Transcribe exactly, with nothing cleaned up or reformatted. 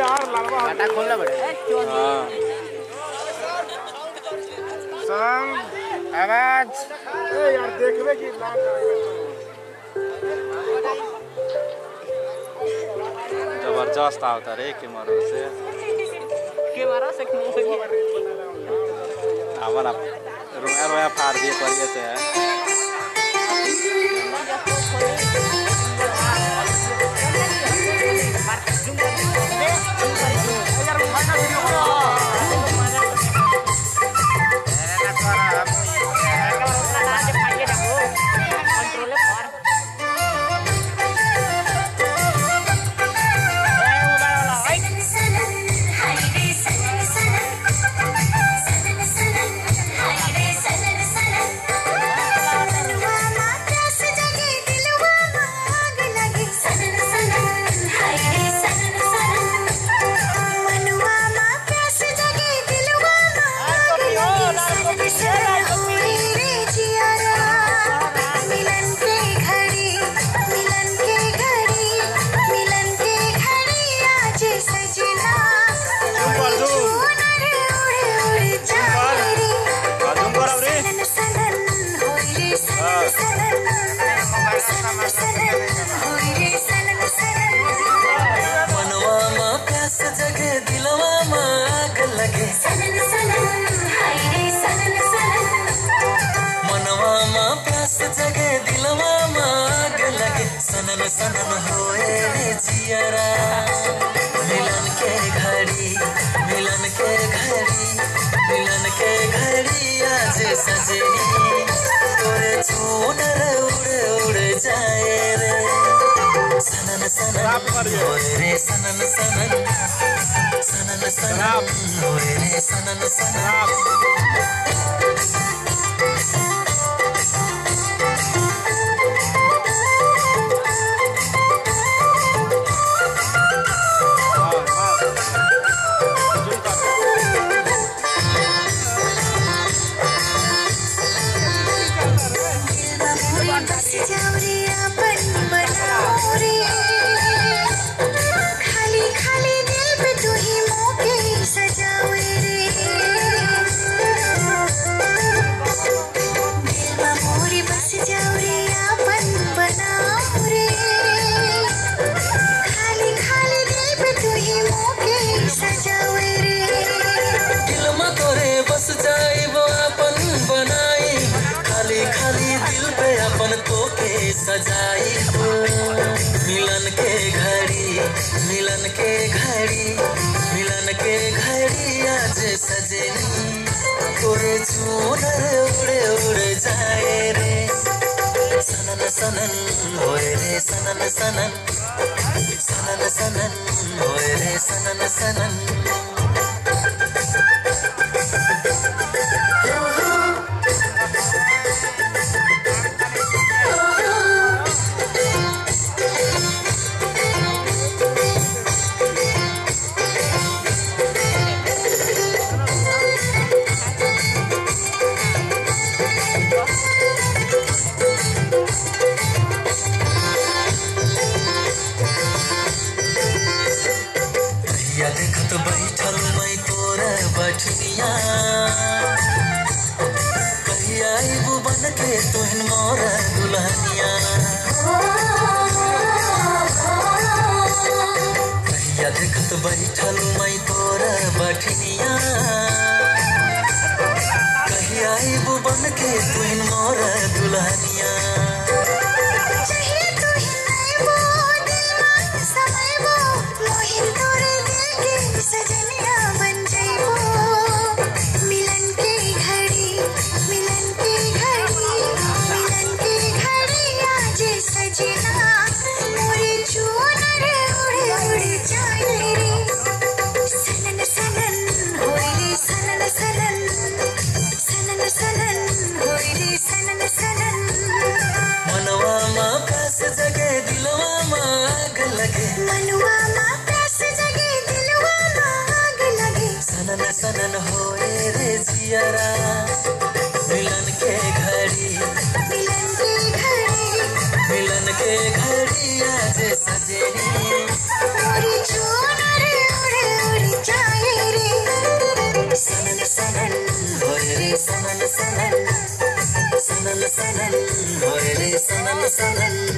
काटा खोलना पड़ेगा। हाँ। सॉन्ग आवाज ए यार देखबे की लाग जबरदस्त आवता रे कैमरा से कैमरा से आवाज रोया रोया फाड़ दिए परिया से है। सनन सनन होए रे जियरा मिलन के घड़ी मिलन के घड़ी मिलन के घड़ी आज सजनी तोरे चूनर उड़ उड़ जाए रे सनन सनन होए रे सनन सनन सनन सनन होए रे सनन सनन। खाली खाली दिल पे तू ही मौके सजाओ रे सजाई हो मिलन के घड़ी मिलन के घड़ी मिलन के घड़ी आज सजनी तोरे चूनर उड़े उड़े जाए रे सनन सनन होए रे सनन सनन सनन सनन होए रे सनन सनन। देखत बैठल मैं तोर बठनिया कहिया आइबू बन के तुहन मोर दुल्हनिया कहिया देखत बैठल मैं तोर बठनिया कहिया आइबू बन के तुहन मोर दुल्हनिया सजनिया बन जाइबो मिलन के घड़ी मिलन के घड़ी मिलन के घड़ी आज सजना मोरे चूनर उड़ उड़ जाए रे सनन सनन होए रे सनन सनन सनन सनन होए रे सनन सनन। मनवा माँ प्यास जगे दिलवा माँ आग लगे मनवा माँ प्यास जगे सनन सनन होए रे जियरा मिलन के घड़ी मिलन के घड़ी मिलन के घड़ी आज सजनी मोरी चूनर उड़ सनन सनन सनन सनन भोरे सनन सनन